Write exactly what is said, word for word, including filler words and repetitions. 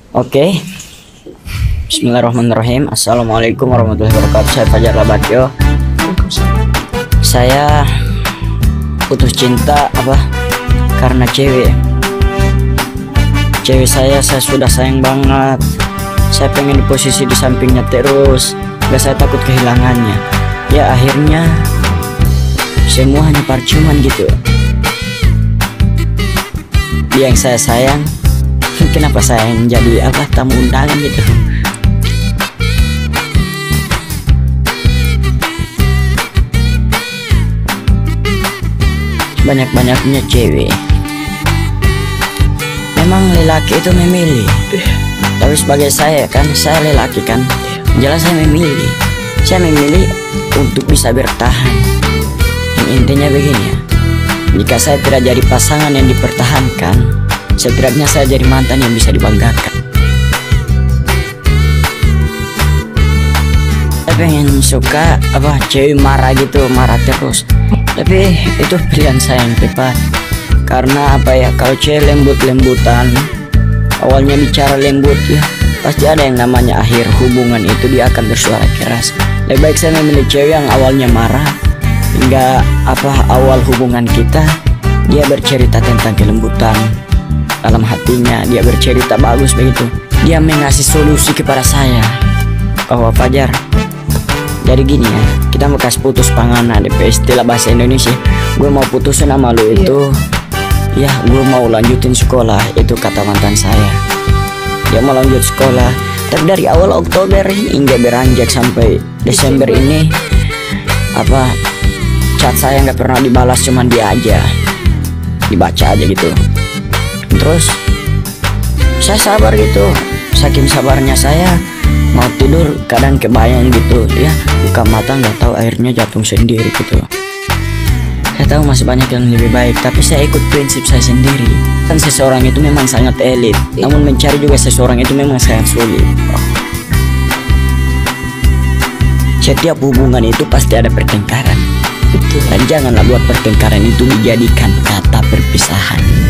Oke. Bismillahirrahmanirrahim. Assalamualaikum warahmatullahi wabarakatuh. Saya Fajar Labakyo. Saya putus cinta apa? Karena cewek. Cewek saya saya sudah sayang banget. Saya pengen di posisi di sampingnya terus. Gak, saya takut kehilangannya. Ya akhirnya semua hanya percuman gitu. Dia yang saya sayang, kenapa saya yang jadi apa tamu undangan gitu. Banyak-banyaknya cewek. Memang lelaki itu memilih, tapi sebagai saya kan, saya lelaki kan, jelas saya memilih. Saya memilih untuk bisa bertahan. Yang intinya begini ya, jika saya tidak jadi pasangan yang dipertahankan, setidaknya saya jadi mantan yang bisa dibanggakan. Saya pengen suka apa cewek marah gitu, marah terus. Tapi itu pilihan saya yang tepat. Karena apa ya, kalau cewek lembut-lembutan, awalnya bicara lembut ya, pasti ada yang namanya akhir hubungan itu dia akan bersuara keras. Lebih baik saya memilih cewek yang awalnya marah, hingga apa awal hubungan kita dia bercerita tentang kelembutan dalam hatinya, dia bercerita bagus begitu, dia mengasih solusi kepada saya. Oh Fajar, jadi gini ya, kita mau kasih putus pangana D P istilah bahasa Indonesia. Gue mau putusin sama lu itu, ya gue mau lanjutin sekolah, itu kata mantan saya. Dia mau lanjut sekolah, tapi dari awal Oktober hingga beranjak sampai Desember ini, apa chat saya nggak pernah dibalas, cuman dia aja dibaca aja gitu. Terus saya sabar gitu, saking sabarnya saya mau tidur kadang kebayang gitu ya, buka mata nggak tahu airnya jatuh sendiri gitu. Saya tahu masih banyak yang lebih baik, tapi saya ikut prinsip saya sendiri. Kan seseorang itu memang sangat elit, namun mencari juga seseorang itu memang sangat sulit. Oh. Setiap hubungan itu pasti ada pertengkaran. Dan janganlah buat pertengkaran itu dijadikan kata perpisahan.